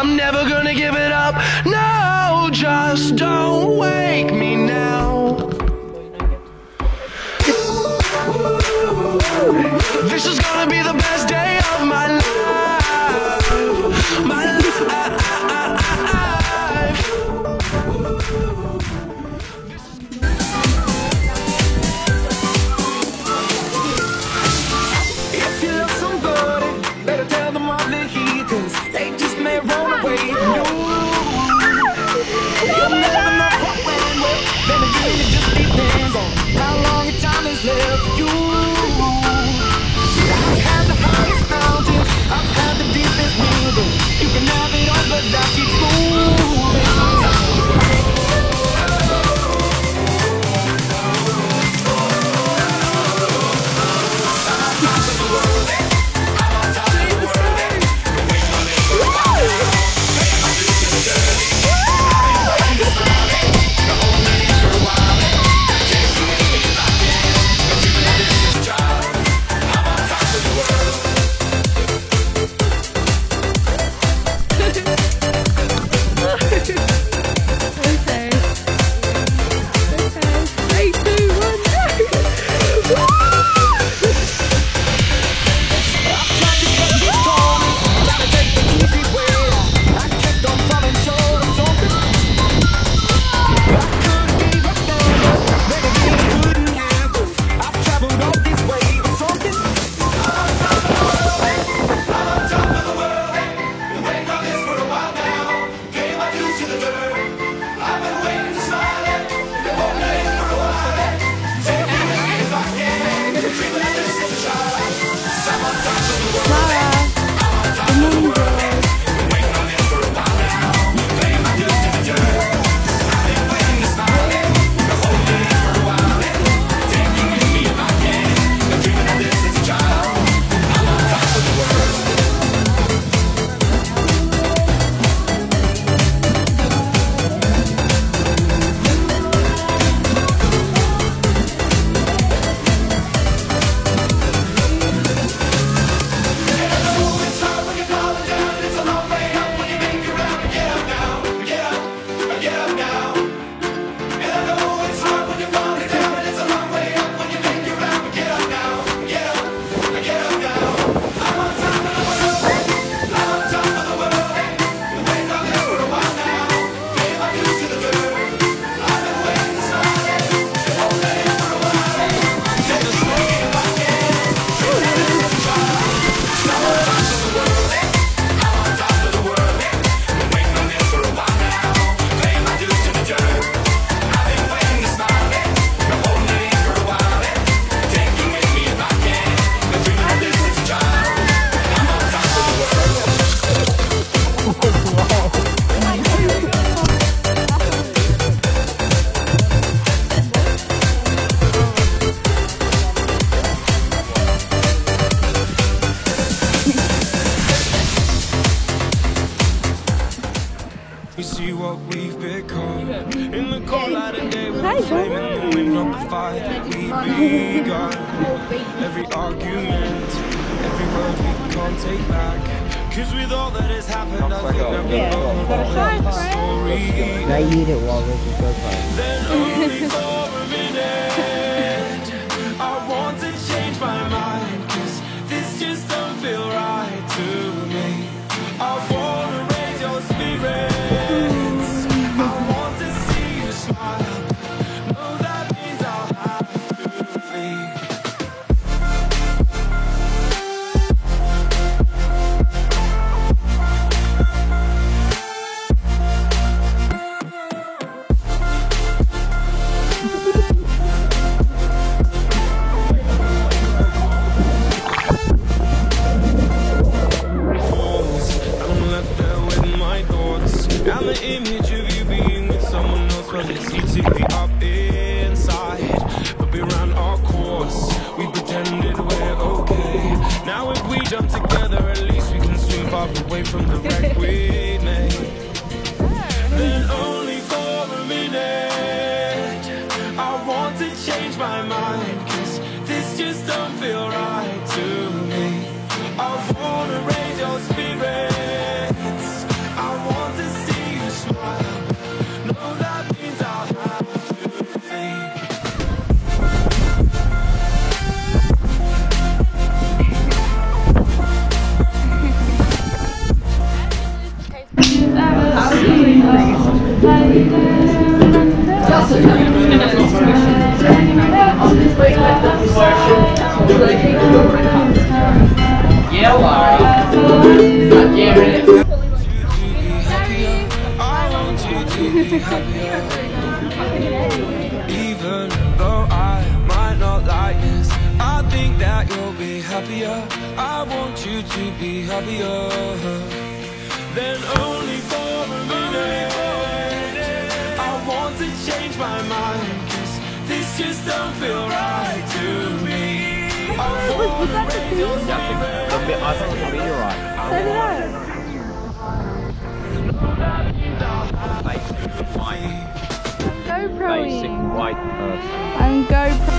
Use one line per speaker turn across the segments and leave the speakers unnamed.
I'm never gonna give it up. No, just don't wake me now. This is gonna be the best day of my life. My life. If you love somebody, better tell them all they're here, 'cause they just may run away from you. You'll never know what went well. Then again, it just depends on how long your time is left for you. I've had the highest mountains, I've had the deepest river. You can have it all, but that keeps moving.
We see what we've become. In the cold light of day, we're flaming the wind of the fire that we begun. Every argument, every word we can't take back. 'Cause with all that has happened, I think that we're both of the story. Then only for a minute, I want to change my mind, 'cause this just don't feel right to me. I wanna raise your spirit. And the image of you being with someone else, well, it's eating me up inside. But we ran our course, we pretended we're okay. Now if we jump together, at least we can swim far away from the wreck we made. Then only for a minute, I want to change my mind, 'cause this just don't feel right to me. I wanna raise your spirits. Even though I might not like this, I think that you'll be happier. I want you to be happier. Then only for a minute I want to change my mind, 'cause this just don't feel right to me.
Was that the theme?
I think it's meteorite.
So did I. GoProing.
Basic white person.
I'm GoPro.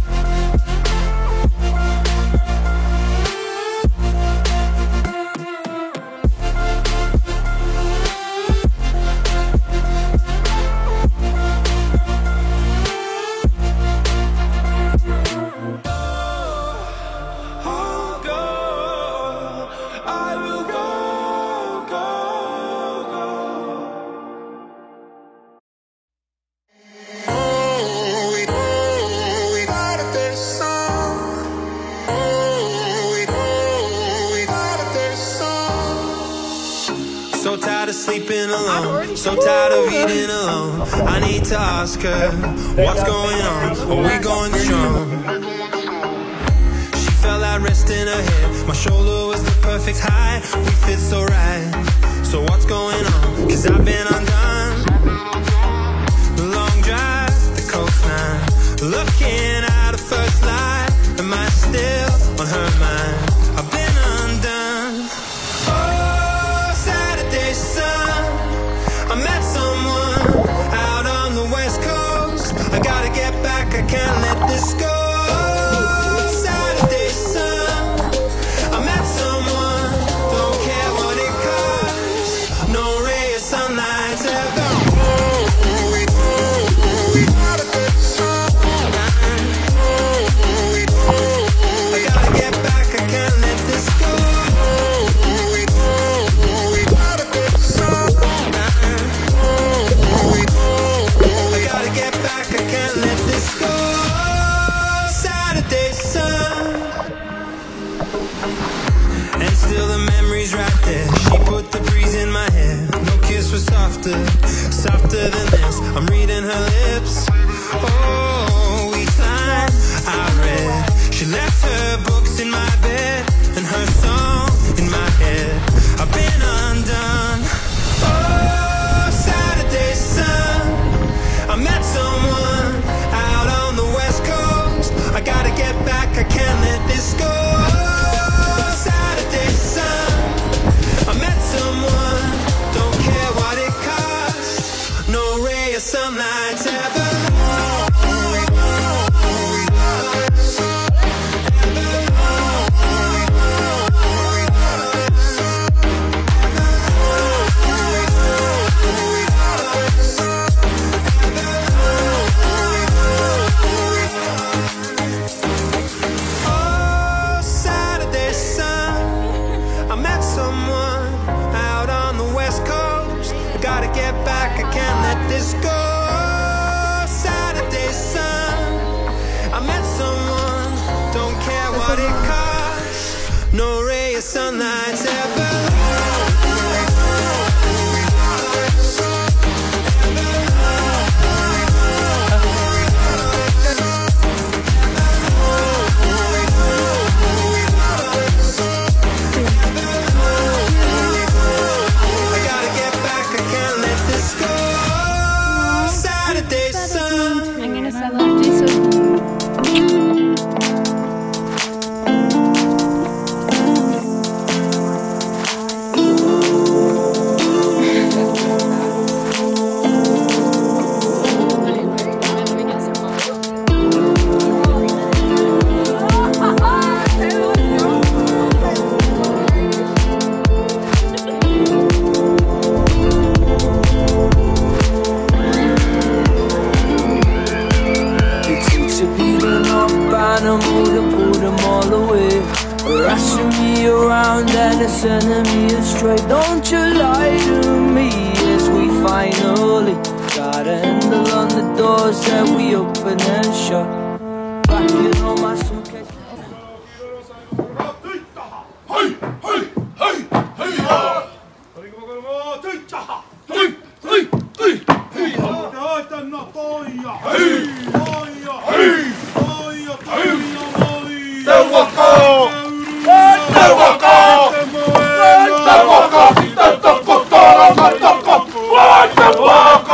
So tired of sleeping alone, so tired of eating alone. I need to ask her, what's going on? Are we going strong? She felt like resting her head. My shoulder was the perfect height. We fit so right. So what's going on? 'Cause I've been undone. The long drive, the coastline, looking at the first light. Am I still on her mind? I've been undone. Sun, I met someone out on the west coast. I gotta get back, I can't let this go. Saturday sun, I met someone, don't care what it costs. No ray of sunlight ever. I gotta get back, I can't let this go. And still the memory's right there. She put the breeze in my hair. No kiss was softer, softer than this. I'm reading her lips. Oh, each line I read. She left her books in my bed and her song in my head. I've been undone. Oh, Saturday sun, I met someone out on the west coast. I gotta get back, I can't let this go. Saturday sun, I met someone, don't care what it costs. No ray of sunlight ever. Gotta get back, I can't let this go. Saturday sun, I met someone, don't care what it costs. No ray of sunlight ever.
Rushing me around and it's sending me astray. Don't you lie to me as we finally got a handle on the door. open and shut. Packing all my suitcase.
Kaiwaka!